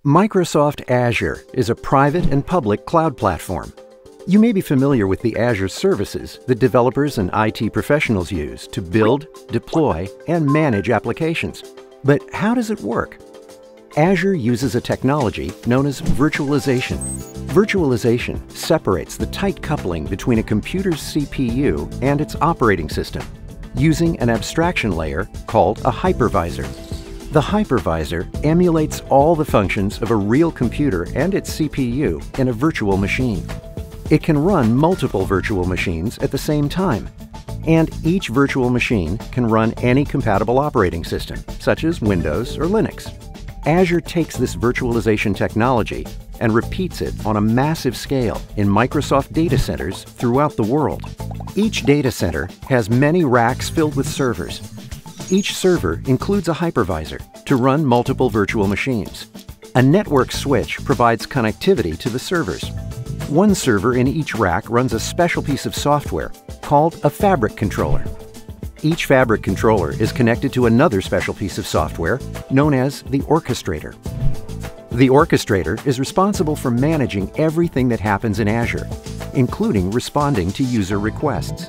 Microsoft Azure is a private and public cloud platform. You may be familiar with the Azure services that developers and IT professionals use to build, deploy, and manage applications. But how does it work? Azure uses a technology known as virtualization. Virtualization separates the tight coupling between a computer's CPU and its operating system using an abstraction layer called a hypervisor. The hypervisor emulates all the functions of a real computer and its CPU in a virtual machine. It can run multiple virtual machines at the same time, and each virtual machine can run any compatible operating system, such as Windows or Linux. Azure takes this virtualization technology and repeats it on a massive scale in Microsoft data centers throughout the world. Each data center has many racks filled with servers. Each server includes a hypervisor to run multiple virtual machines. A network switch provides connectivity to the servers. One server in each rack runs a special piece of software called a fabric controller. Each fabric controller is connected to another special piece of software known as the Orchestrator. The Orchestrator is responsible for managing everything that happens in Azure, including responding to user requests.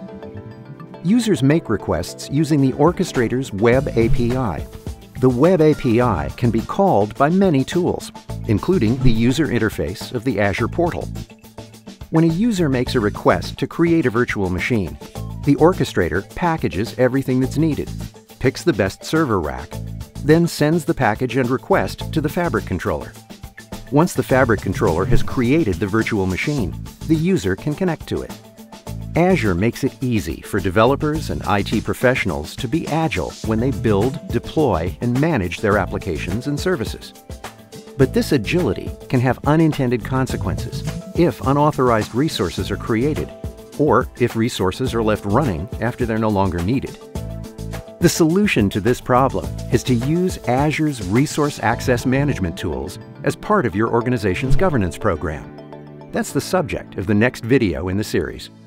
Users make requests using the Orchestrator's Web API. The Web API can be called by many tools, including the user interface of the Azure portal. When a user makes a request to create a virtual machine, the Orchestrator packages everything that's needed, picks the best server rack, then sends the package and request to the fabric controller. Once the fabric controller has created the virtual machine, the user can connect to it. Azure makes it easy for developers and IT professionals to be agile when they build, deploy, and manage their applications and services. But this agility can have unintended consequences if unauthorized resources are created, or if resources are left running after they're no longer needed. The solution to this problem is to use Azure's resource access management tools as part of your organization's governance program. That's the subject of the next video in the series.